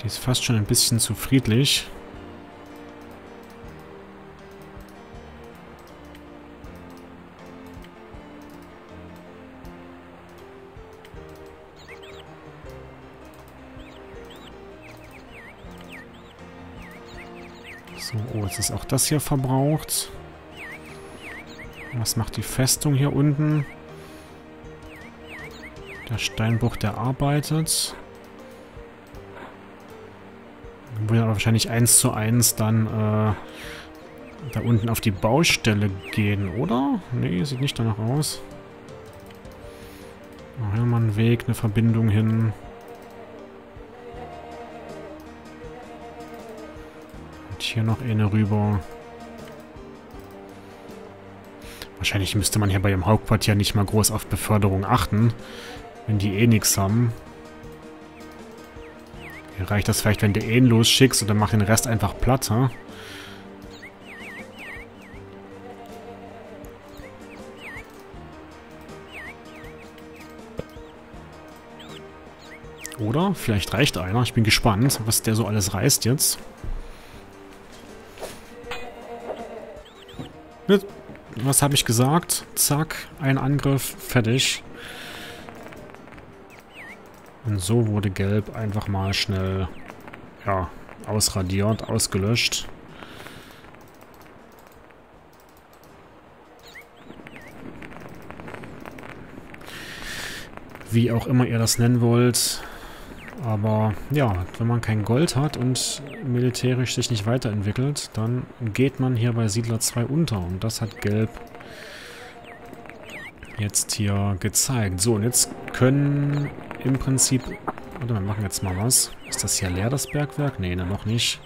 Die ist fast schon ein bisschen zu friedlich. So, oh, jetzt ist auch das hier verbraucht. Was macht die Festung hier unten? Der Steinbruch, der arbeitet. Würde aber wahrscheinlich 1:1 dann da unten auf die Baustelle gehen, oder? Nee, sieht nicht danach aus. Oh, hier mal ein Weg, eine Verbindung hin. Und hier noch eine rüber. Wahrscheinlich müsste man hier bei dem Hauptquartier nicht mal groß auf Beförderung achten, wenn die eh nichts haben. Hier reicht das vielleicht, wenn du einen losschickst und dann mach den Rest einfach platt, ha? Oder? Vielleicht reicht einer. Ich bin gespannt, was der so alles reißt jetzt. Was habe ich gesagt? Zack, ein Angriff, fertig. Und so wurde Gelb einfach mal schnell, ja, ausradiert, ausgelöscht. Wie auch immer ihr das nennen wollt. Aber ja, wenn man kein Gold hat und militärisch sich nicht weiterentwickelt, dann geht man hier bei Siedler 2 unter. Und das hat Gelb jetzt hier gezeigt. So, und jetzt können im Prinzip... Warte, wir machen jetzt mal was. Ist das hier leer, das Bergwerk? Nee, ne, noch nicht.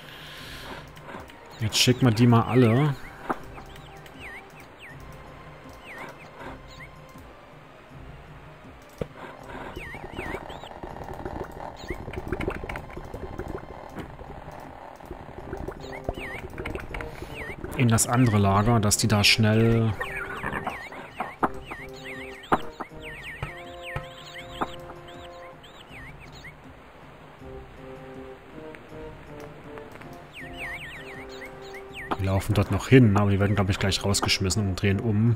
Jetzt schicken wir die mal alle. In das andere Lager, dass die da schnell... Die laufen dort noch hin, aber die werden, glaube ich, gleich rausgeschmissen und drehen um.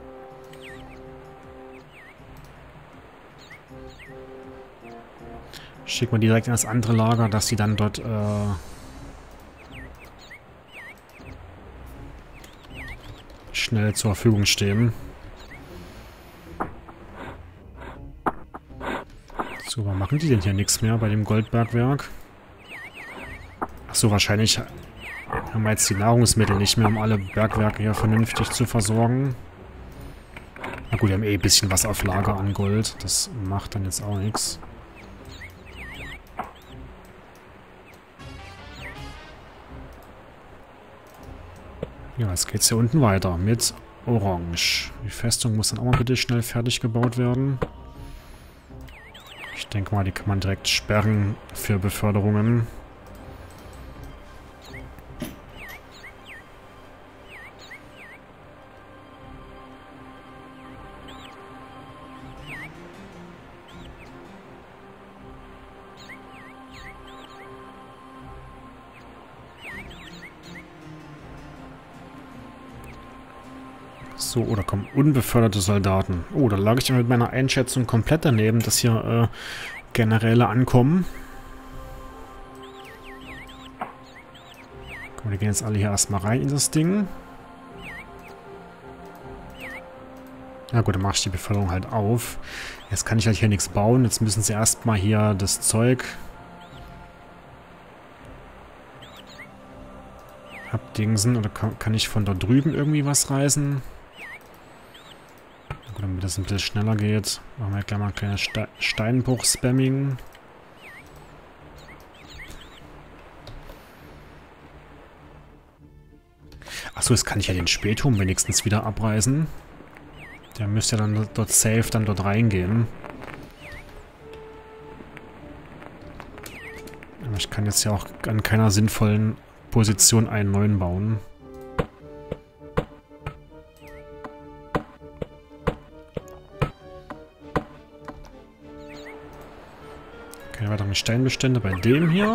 Schicken wir die direkt in das andere Lager, dass die dann dort... schnell zur Verfügung stehen. So, warum machen die denn hier nichts mehr bei dem Goldbergwerk? Achso, wahrscheinlich haben wir jetzt die Nahrungsmittel nicht mehr, um alle Bergwerke hier vernünftig zu versorgen. Na gut, wir haben eh ein bisschen was auf Lager an Gold. Das macht dann jetzt auch nichts. Ja, jetzt geht's hier unten weiter mit Orange. Die Festung muss dann auch mal bitte schnell fertig gebaut werden. Ich denke mal, die kann man direkt sperren für Beförderungen. So, oder kommen unbeförderte Soldaten. Oh, da lag ich mit meiner Einschätzung komplett daneben, dass hier Generäle ankommen. Komm, wir gehen jetzt alle hier erstmal rein in das Ding. Na gut, dann mache ich die Beförderung halt auf. Jetzt kann ich halt hier nichts bauen. Jetzt müssen sie erstmal hier das Zeug abdingsen. Oder kann ich von dort drüben irgendwie was reißen? Gut, damit das ein bisschen schneller geht, machen wir gleich mal ein kleines Steinbruch-Spamming. Achso, jetzt kann ich ja den Spätturm wenigstens wieder abreißen. Der müsste ja dann dort safe dann dort reingehen. Aber ich kann jetzt ja auch an keiner sinnvollen Position einen neuen bauen. Steinbestände bei dem hier.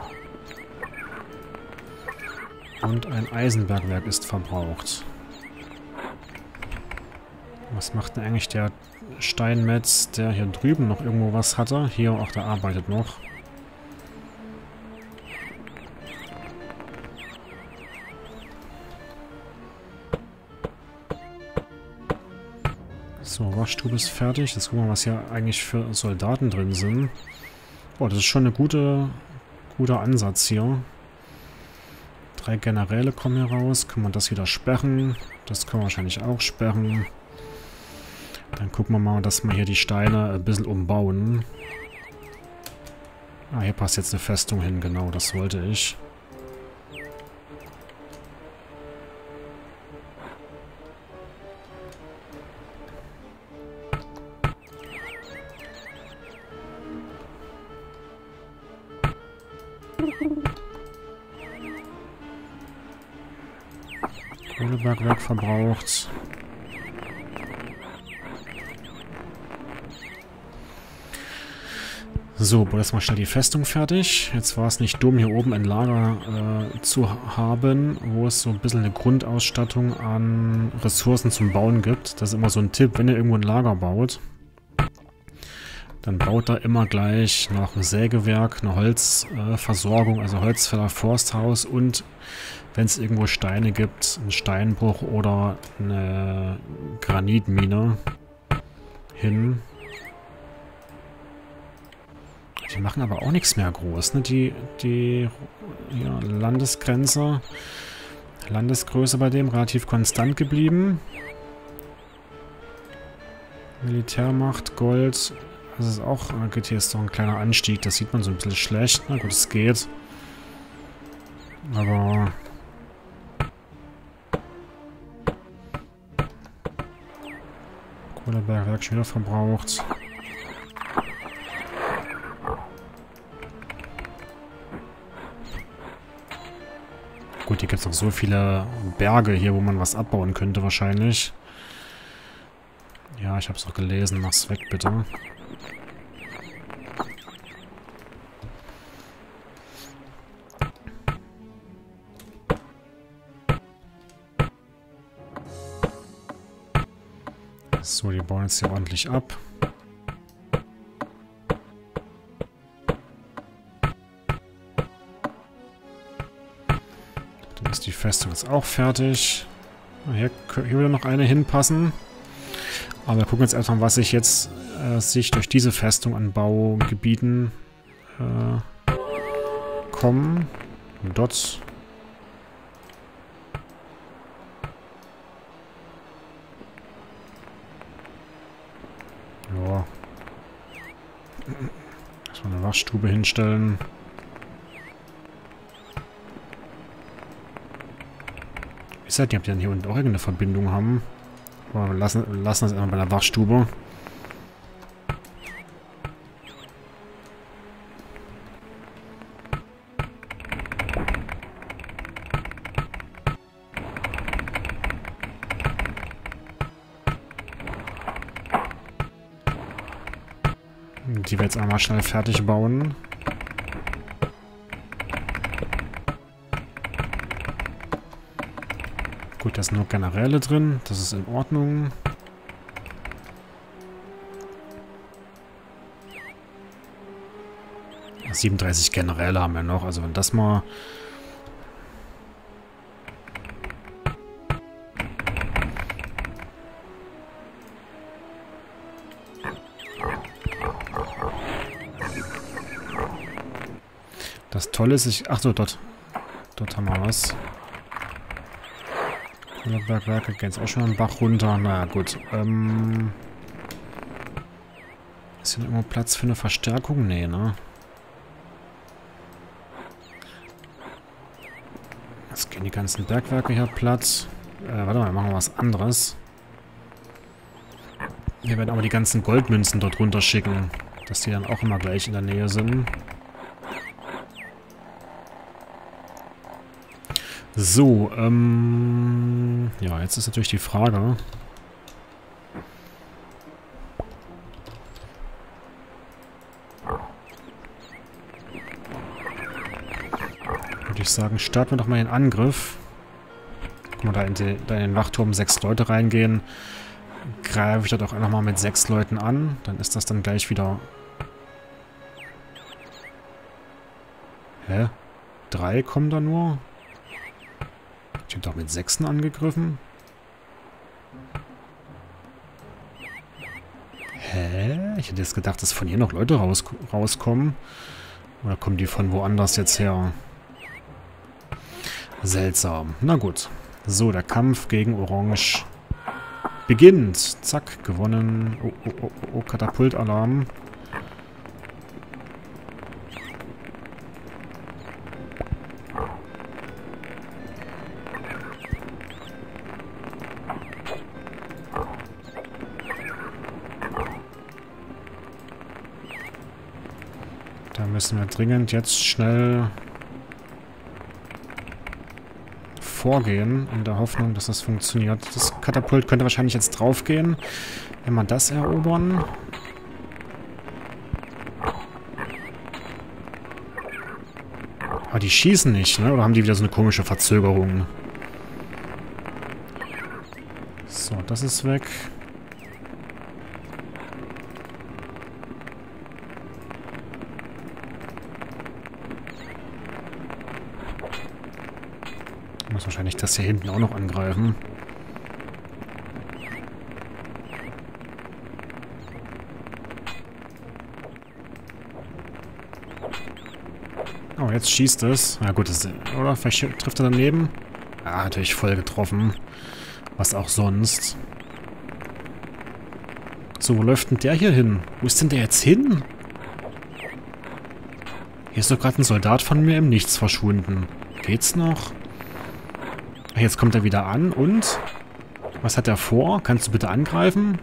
Und ein Eisenbergwerk ist verbraucht. Was macht denn eigentlich der Steinmetz, der hier drüben noch irgendwo was hatte? Hier, auch der arbeitet noch. So, Waschstube ist fertig. Jetzt gucken wir mal, was hier eigentlich für Soldaten drin sind. Oh, das ist schon ein guter Ansatz hier. 3 Generäle kommen hier raus. Können wir das wieder sperren? Das können wir wahrscheinlich auch sperren. Dann gucken wir mal, dass wir hier die Steine ein bisschen umbauen. Ah, hier passt jetzt eine Festung hin. Genau, das wollte ich. Kohlebergwerk verbraucht. So, bauen jetzt mal schnell die Festung fertig. Jetzt war es nicht dumm, hier oben ein Lager zu haben, wo es so ein bisschen eine Grundausstattung an Ressourcen zum Bauen gibt. Das ist immer so ein Tipp, wenn ihr irgendwo ein Lager baut, dann baut da immer gleich noch ein Sägewerk, eine Holzversorgung, also Holzfäller, Forsthaus und wenn es irgendwo Steine gibt, einen Steinbruch oder eine Granitmine hin. Die machen aber auch nichts mehr groß, ne? Die ja, Landesgröße bei dem relativ konstant geblieben. Militärmacht, Gold. Das ist auch, gut, hier ist doch ein kleiner Anstieg, das sieht man so ein bisschen schlecht. Na gut, es geht. Aber Kohlebergwerk schon wieder verbraucht. Gut, hier gibt es noch so viele Berge hier, wo man was abbauen könnte wahrscheinlich. Ja, ich habe es auch gelesen. Mach's weg, bitte. So, die bauen jetzt hier ordentlich ab. Dann ist die Festung jetzt auch fertig. Hier würde noch eine hinpassen. Aber wir gucken jetzt erstmal, was sich durch diese Festung an Baugebieten kommen. Und dort. Ja. Erstmal eine Waschstube hinstellen. Ich weiß nicht, ob die dann hier unten auch irgendeine Verbindung haben. Aber wir lassen das einfach bei der Waschstube. Die wir jetzt einmal schnell fertig bauen. Gut, da sind nur Generäle drin. Das ist in Ordnung. Ja, 37 Generäle haben wir noch. Also wenn das mal... Das Tolle ist, ach so, dort haben wir was. Bergwerke gehen jetzt auch schon einen Bach runter. Na gut. Ist hier noch irgendwo Platz für eine Verstärkung? Nee, ne? Jetzt gehen die ganzen Bergwerke hier platt. Warte mal, machen wir was anderes. Wir werden aber die ganzen Goldmünzen dort runter schicken, dass die dann auch immer gleich in der Nähe sind. So, ja, jetzt ist natürlich die Frage. ich sagen, starten wir doch mal den Angriff. Guck mal, da in den Wachturm 6 Leute reingehen. Greife ich da doch einfach mal mit 6 Leuten an. Dann ist das dann gleich wieder... Hä? 3 kommen da nur? Ich hab doch mit 6 angegriffen. Hä? Ich hätte jetzt gedacht, dass von hier noch Leute rauskommen. Oder kommen die von woanders jetzt her? Seltsam. Na gut. So, der Kampf gegen Orange beginnt. Zack, gewonnen. Oh, oh, oh, oh, Katapultalarm. Da müssen wir dringend jetzt schnell vorgehen, in der Hoffnung, dass das funktioniert. Das Katapult könnte wahrscheinlich jetzt draufgehen, wenn wir das erobern. Aber die schießen nicht, ne? Oder haben die wieder so eine komische Verzögerung? So, das ist weg. Ich muss wahrscheinlich das hier hinten auch noch angreifen. Oh, jetzt schießt es. Na gut, oder? Vielleicht trifft er daneben. Ah, natürlich voll getroffen. Was auch sonst. So, wo läuft denn der hier hin? Wo ist denn der jetzt hin? Hier ist doch gerade ein Soldat von mir im Nichts verschwunden. Geht's noch? Ach, jetzt kommt er wieder an und... Was hat er vor? Kannst du bitte angreifen?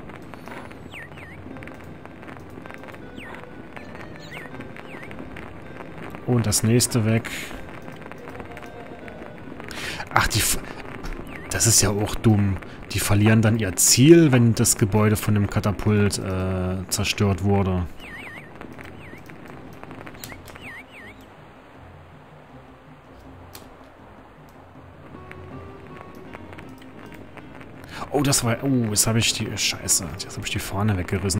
Und das nächste weg. Ach, das ist ja auch dumm. Die verlieren dann ihr Ziel, wenn das Gebäude von dem Katapult zerstört wurde. Oh, das war... Oh, jetzt habe ich die... Scheiße, jetzt habe ich die Fahne weggerissen.